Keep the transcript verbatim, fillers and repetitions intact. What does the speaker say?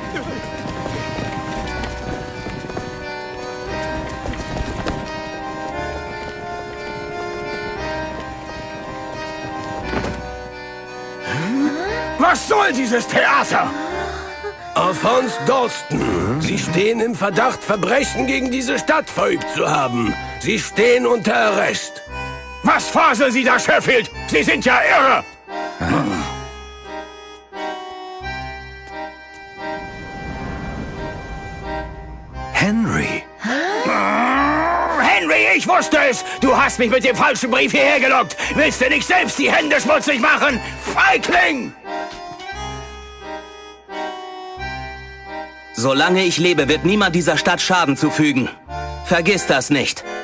Was soll dieses Theater? Alphonse Dalston, Sie stehen im Verdacht, Verbrechen gegen diese Stadt verübt zu haben. Sie stehen unter Arrest. Was faseln Sie da, Sheffield? Sie sind ja irre! Henry. Henry, ich wusste es! Du hast mich mit dem falschen Brief hierher gelockt! Willst du nicht selbst die Hände schmutzig machen? Feigling! Solange ich lebe, wird niemand dieser Stadt Schaden zufügen. Vergiss das nicht.